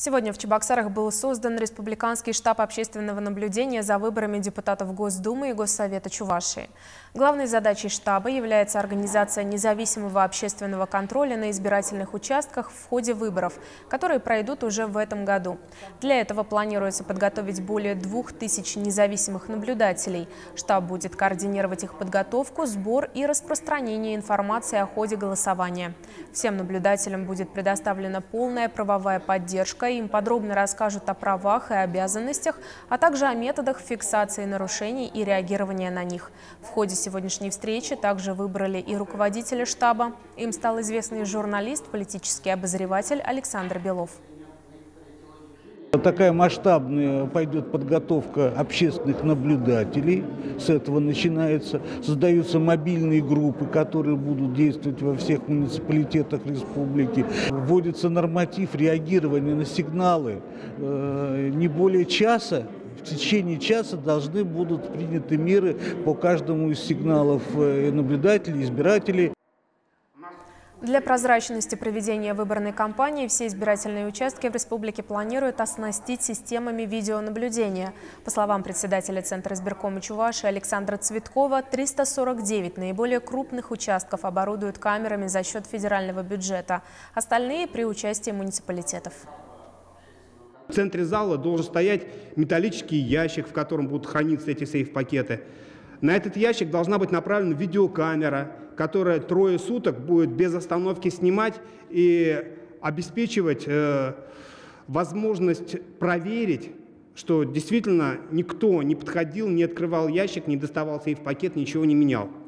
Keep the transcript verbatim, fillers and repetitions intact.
Сегодня в Чебоксарах был создан Республиканский штаб общественного наблюдения за выборами депутатов Госдумы и Госсовета Чувашии. Главной задачей штаба является организация независимого общественного контроля на избирательных участках в ходе выборов, которые пройдут уже в этом году. Для этого планируется подготовить более двух тысяч независимых наблюдателей. Штаб будет координировать их подготовку, сбор и распространение информации о ходе голосования. Всем наблюдателям будет предоставлена полная правовая поддержка. Им подробно расскажут о правах и обязанностях, а также о методах фиксации нарушений и реагирования на них. В ходе сегодняшней встречи также выбрали и руководителя штаба. Им стал известный журналист, политический обозреватель Александр Белов. Такая масштабная пойдет подготовка общественных наблюдателей. С этого начинается. Создаются мобильные группы, которые будут действовать во всех муниципалитетах республики. Вводится норматив реагирования на сигналы. Не более часа. В течение часа должны будут приняты меры по каждому из сигналов наблюдателей, избирателей. Для прозрачности проведения выборной кампании все избирательные участки в республике планируют оснастить системами видеонаблюдения. По словам председателя Центра избиркома Чувашии Александра Цветкова, триста сорок девять наиболее крупных участков оборудуют камерами за счет федерального бюджета, остальные при участии муниципалитетов. В центре зала должен стоять металлический ящик, в котором будут храниться эти сейф-пакеты. На этот ящик должна быть направлена видеокамера, которая трое суток будет без остановки снимать и обеспечивать э, возможность проверить, что действительно никто не подходил, не открывал ящик, не доставал сейф-пакет, ничего не менял.